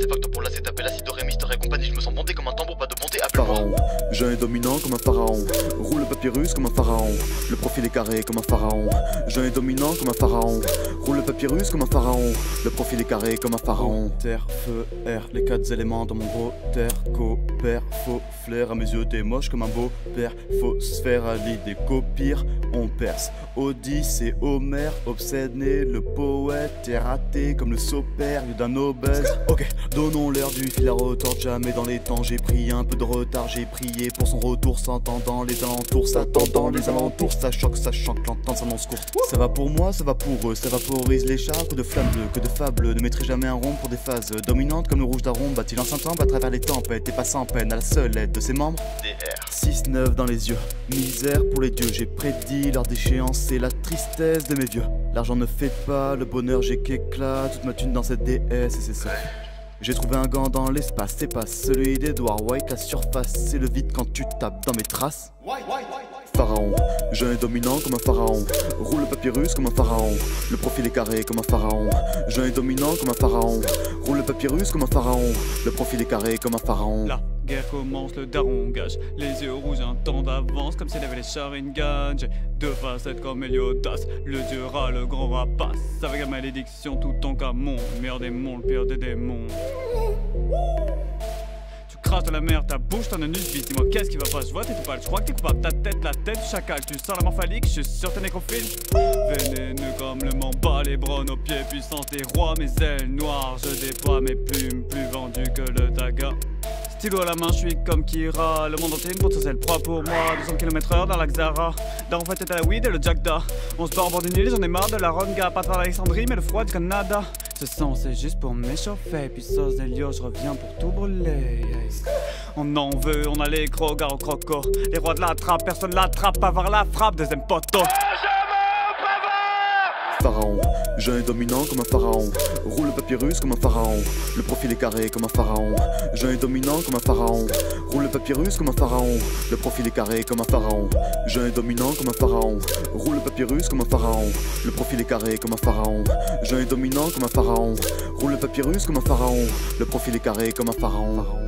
des facteurs pour la taper la cite Rémi, et compagnie. Je me sens bandé comme un tambour, pas de bonté, appelle-moi. Pharaon, jeune et dominant comme un pharaon. Roule le papyrus comme un pharaon. Le profil est carré comme un pharaon. Jeune et dominant comme un pharaon. Roule le papyrus comme un pharaon. Le profil est carré comme un pharaon. Terre, feu, air, les 4 éléments dans mon beau terre. Coopère, faux flair, à mes yeux t'es moche comme un beau père. Faux sphère à l'idée qu'au pire on perce. Odyssée, Homère, obsédé, le poète est raté comme le saupère d'un obèse. Ok, donnons l'heure du fil à retordre, jamais dans les temps. J'ai pris un peu de retard, j'ai prié pour son retour, s'entendant les alentours, s'attendant les alentours. Ça choque, que l'entente s'annonce courte. Ça va pour moi, ça va pour eux, ça vaporise les chats. Que de flammes bleues, que de fables, ne mettrai jamais un rond pour des phases dominantes comme le rouge d'Aron. Bat-il en Saint-Anne à travers les tempêtes et pas sans peine à la seule aide de ses membres. DR 6-9 dans les yeux, misère pour les dieux. J'ai prédit leur déchéance, c'est la tristesse de mes vieux. L'argent ne fait pas le bonheur, j'ai qu'éclat toute ma thune dans cette déesse et c'est ça. J'ai trouvé un gant dans l'espace, c'est pas celui d'Edouard White. La surface, c'est le vide quand tu tapes dans mes traces. Pharaon, jeune et dominant comme un pharaon. Roule le papyrus comme un pharaon. Le profil est carré comme un pharaon. Jeune et dominant comme un pharaon. Roule le papyrus comme un pharaon. Le profil est carré comme un pharaon. La guerre commence, le daron gage les yeux rouges un temps d'avance, comme s'il avait les Sharingan. J'ai deux facettes comme Héliodas, le dieu rat, le grand rapace. Avec la malédiction tout ton camon, le meilleur démon, le pire des démons. Tu craches de la mer, ta bouche, ton anus vide. Dis-moi qu'est-ce qui va pas, je vois t'es coupable. Je crois que t'es coupable, ta tête, la tête du chacal. Tu sens la mort phallique, je suis sûr t'es nécrophile. Vénéneux comme le mamba, les bras aux pieds, puissance des rois. Mes ailes noires, je déploie mes plumes, plus vendues que le daga. Stylo à la main, je suis comme Kira. Le monde entier une potentielle proie pour moi. 200 km/h dans la Xara. Dans en fait t'es à la weed et le Jackda. On se bat en bord d'une île, j'en ai marre de la Ronga. Pas de l'Alexandrie, mais le froid du Canada. Ce sang c'est juste pour m'échauffer. Puis sauce d'Elio, je reviens pour tout brûler. On en veut, on a les crogards au croco. Les rois de la trappe, personne l'attrape. Avoir la frappe, deuxième poteau. Pharaon, jeune et dominant comme un pharaon. Roule le papyrus comme un pharaon. Le profil est carré comme un pharaon. Jeune et dominant comme un pharaon. Roule le papyrus comme un pharaon. Le profil est carré comme un pharaon. Jeune et dominant comme un pharaon. Roule le papyrus comme un pharaon. Le profil est carré comme un pharaon. Jeune et dominant comme un pharaon. Roule le papyrus comme un pharaon. Le profil est carré comme un pharaon.